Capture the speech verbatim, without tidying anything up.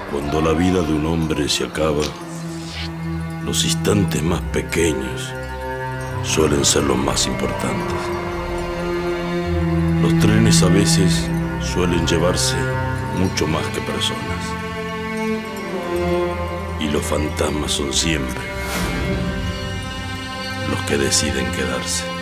Cuando la vida de un hombre se acaba, los instantes más pequeños suelen ser los más importantes. Los trenes a veces suelen llevarse mucho más que personas. Y los fantasmas son siempre los que deciden quedarse.